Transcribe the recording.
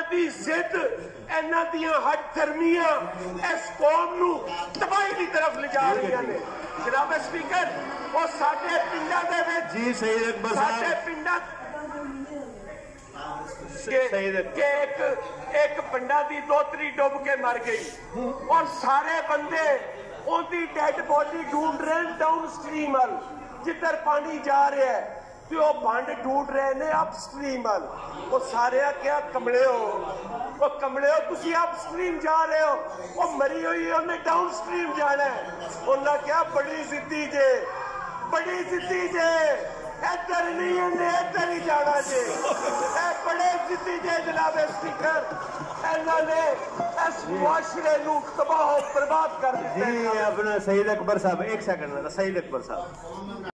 दी जिद, इन्हां दियां हठधर्मियां इस कौम नूं तबाही की तरफ ले जा रही ने। जनाब स्पीकर, वो साडे पिंडां दे विच जी सईद अकबर साहब, साडे पिंडां एक पिंडा दी दोतरी डुब के मर गई और सारे बंदे उनकी डेड बॉडी ढूंढ रहे हैं डाउन स्ट्रीम वाल, जिधर पानी जा रहा है तो वो बंड ढूंढ रहे ने अप स्ट्रीम वाल। वो सारे क्या कमले हो, वो कमले हो, तुसी अप स्ट्रीम जा रहे हो, वो मरी हुई है उन्हें डाउन स्ट्रीम जाना है। उन्हें क्या बड़ी जिद्दी जे, बड़ी जिद्दी जे, इधर नहीं है इधर ही जाना जे, बड़े जिद्दी जे जनाब स्पीकर। इन्होंने इस मुआशरे नूं तबाह बर्बाद कर दिया। जी अपना सईद अकबर साहब, एक सेकंड, सईद अकबर साहब।